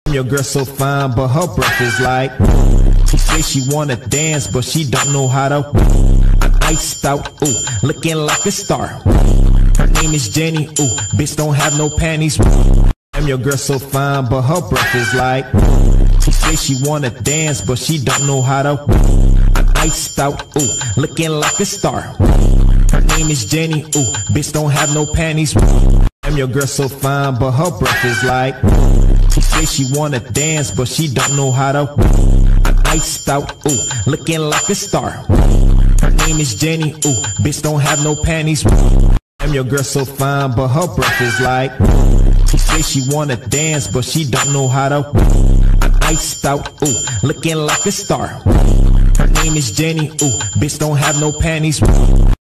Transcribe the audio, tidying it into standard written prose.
Your girl so fine, but her breath is like. She say she wanna dance, but she don't know how to. I'm iced out, ooh, looking like a star. Her name is Jenny, ooh, bitch don't have no panties. Your girl so fine, but her breath is like. She say she wanna dance, but she don't know how to. I'm iced out, ooh, looking like a star. Her name is Jenny, ooh, bitch don't have no panties. Your girl so fine, but her breath is like. She say she wanna dance, but she don't know how to. I'm iced out, ooh, looking like a star. Her name is Jenny, ooh, bitch don't have no panties. Your girl so fine, but her breath is like. She say she wanna dance, but she don't know how to. I'm iced out, ooh, looking like a star. Her name is Jenny, ooh, bitch don't have no panties.